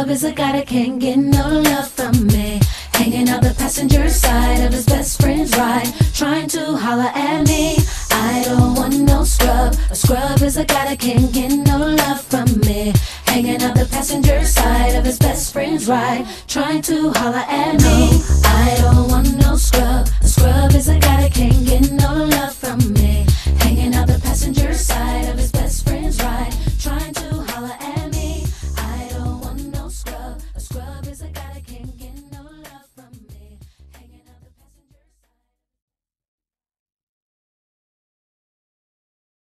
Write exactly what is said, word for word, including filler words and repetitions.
scrub is a guy that can't get no love from me. Hanging out the passenger side of his best friend's ride, trying to holler at me. I don't want no scrub. A scrub is a guy that can't get no love from me. Hanging out the passenger side of his best friend's ride, trying to holler at me. I don't want no scrub. A